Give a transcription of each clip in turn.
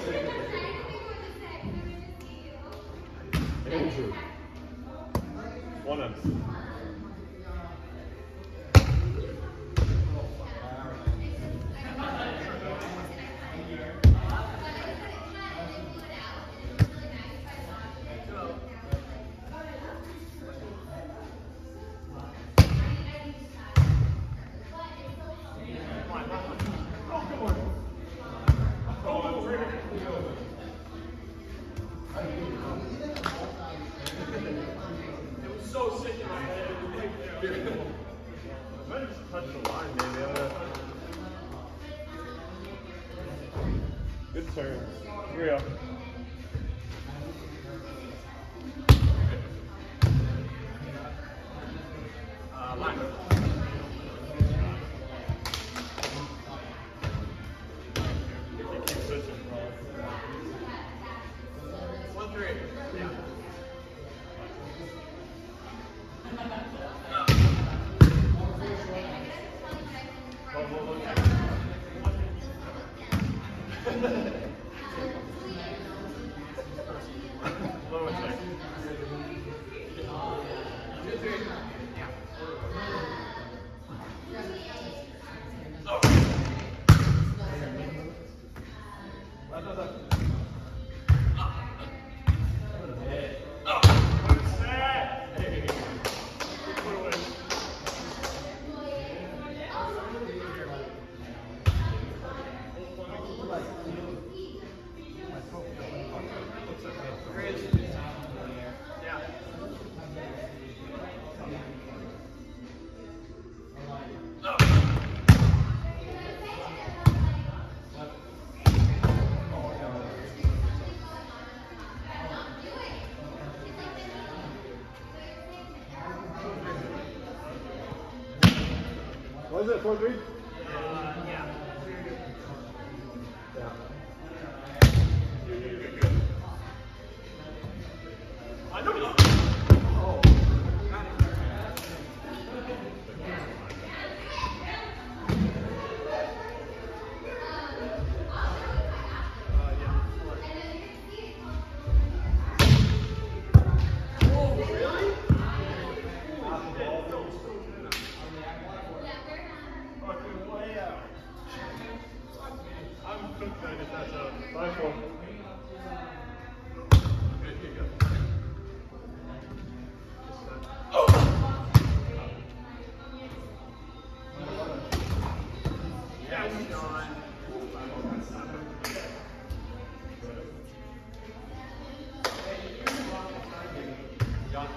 Andrew. One up. Good turn. 3-0. Line. Keep switching, bro. 1-3. Yeah. Lower check. 2-3. Yeah. What is it, 4-3? Yeah. Yeah. I know you. Oh. I'm cooked then if that's a 5-4. good kick. Yes, John. John.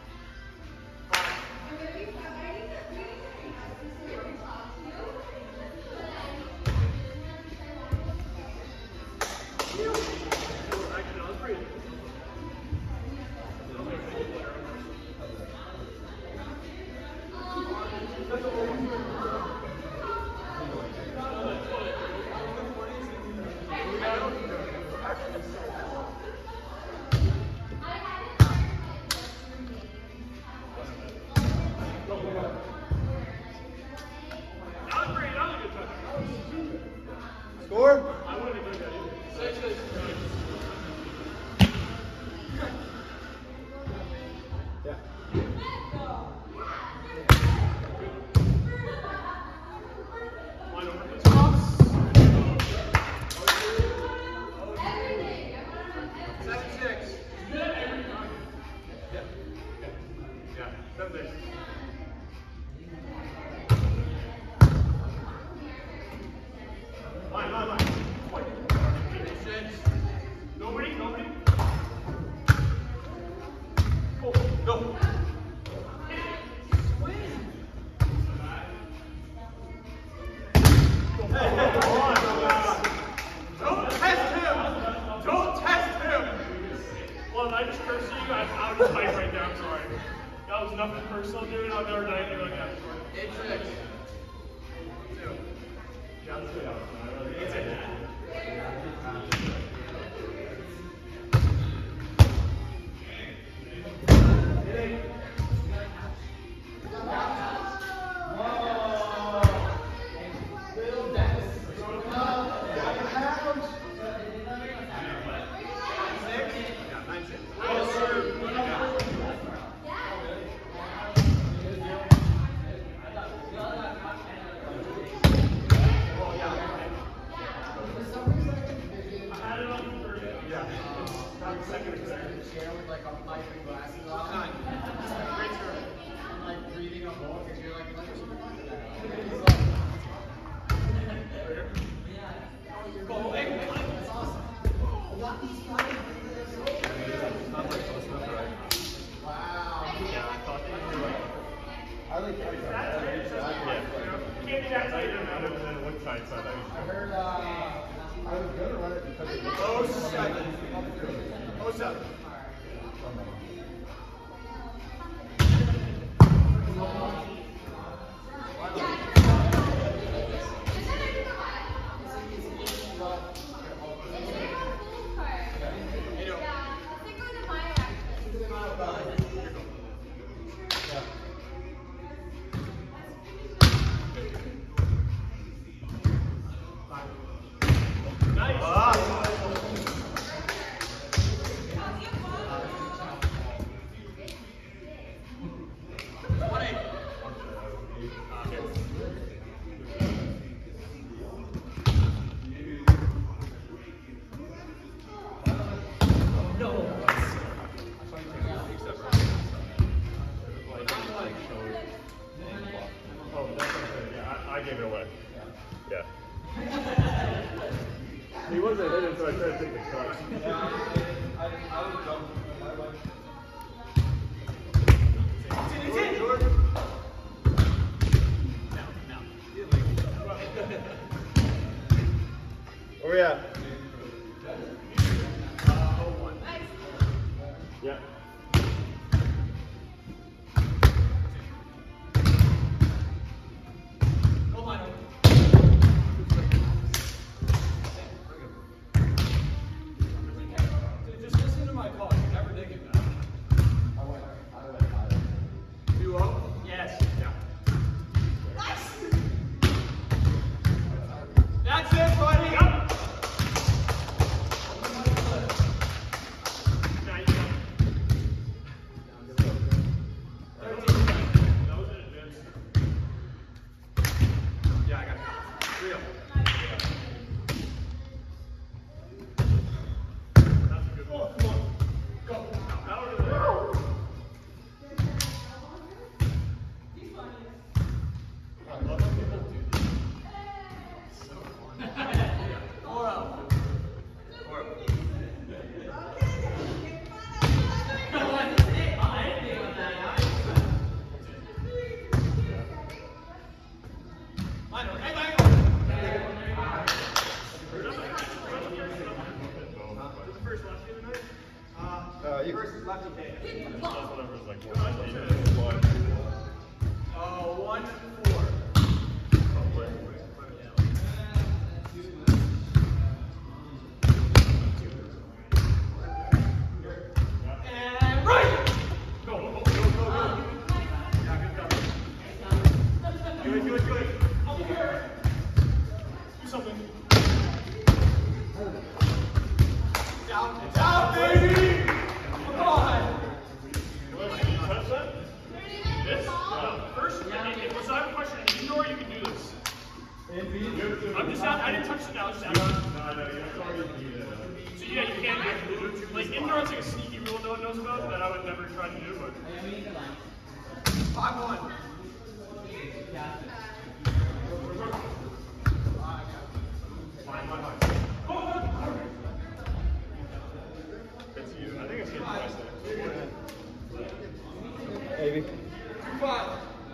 Actually, that was pretty. Score? I wouldn't have done that either. 6-6. Yeah. Line over. 7-6. Yeah, 7-6. Line. 6. Nobody. Go. Don't test him. Well, I just cursed you. I was just type right there. I'm sorry. That was nothing personal, dude. I've never done anything like that before. 8-6. 2. Yeah, that's good. It's it. I gave it away. Yeah. He wasn't hitting, so I tried to take the shot. I was dumb. Where we at? Yeah. Just listen to my call. You're never digging that. You up? Yes. Yeah. That's it, buddy. Yep. Yeah, I got it. Real. That's a good one. Come on. Go. Now we're gonna go. I love it. So fun. Four out. Four out. Versus lefty hand. Whatever is like 1. 1-4. And right! Go, go, go, go, go. Yeah, good job. Good. Over here. Do something. It's out, baby! Come on! Touch that? This? First, if it's not a question, indoor, you can do this. I'm just out, I didn't touch it now, just out. So yeah, you can do it. Like indoor, it's like a sneaky rule no one knows about that I would never try to do, but. 5-1. It's you. I think it's getting twice there. Maybe. 5.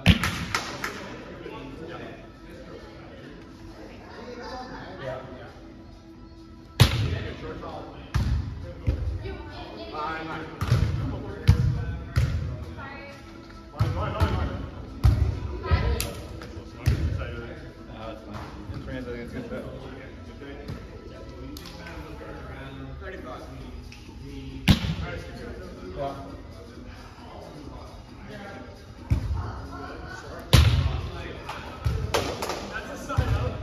It's good fit. 35. Yeah. That's a side out.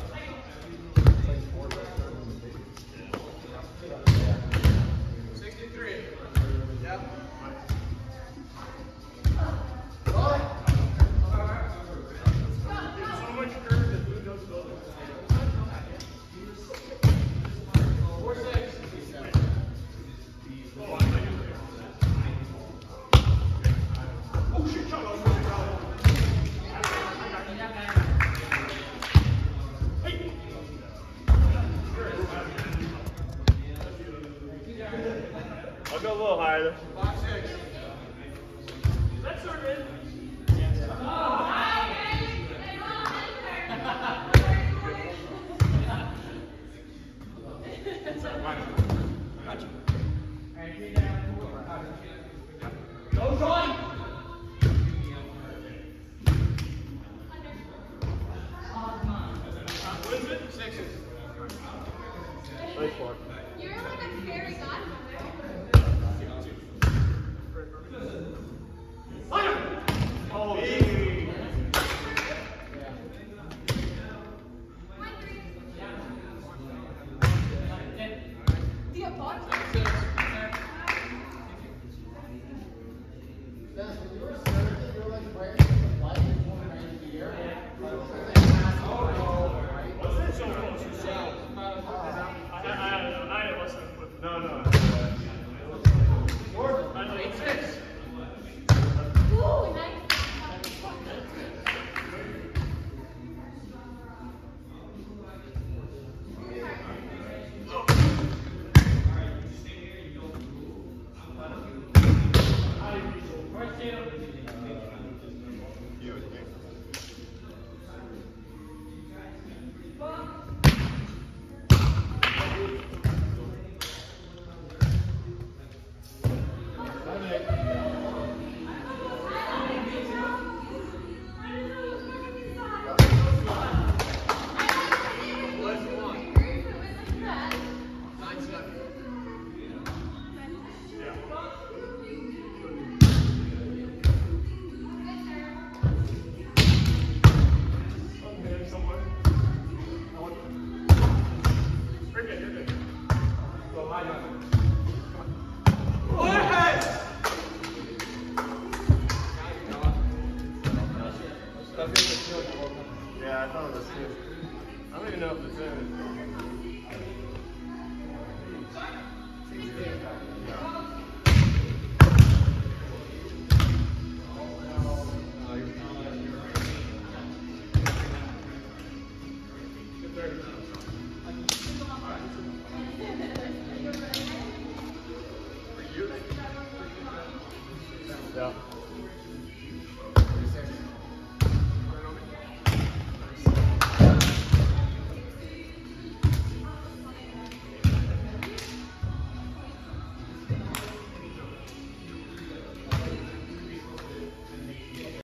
Tyler. Is that serve in? What is it? 6. Nice one. You're like a fairy godmother. Oh, hey. The above. What's that so close? You're so I had less than a foot. No, no. I know 8-6. Ooh, nice. Okay, somewhere. You're good, you're good. Go high on it. Yeah, I thought it was good. I don't even know if it's in. Yeah.